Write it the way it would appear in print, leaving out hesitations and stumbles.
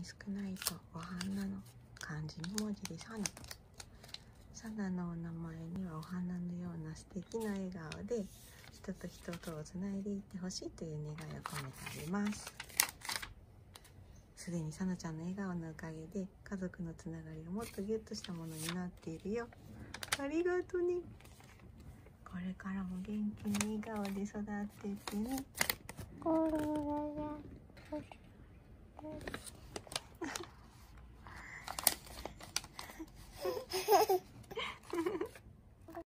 少ないとお花の漢字2文字でサナ。サナのお名前にはお花のような素敵な笑顔で人と人とをつないでいってほしいという願いを込めてあります。すでにサナちゃんの笑顔のおかげで家族のつながりがもっとギュッとしたものになっているよ。ありがとね。これからも元気に笑顔で育ってってね。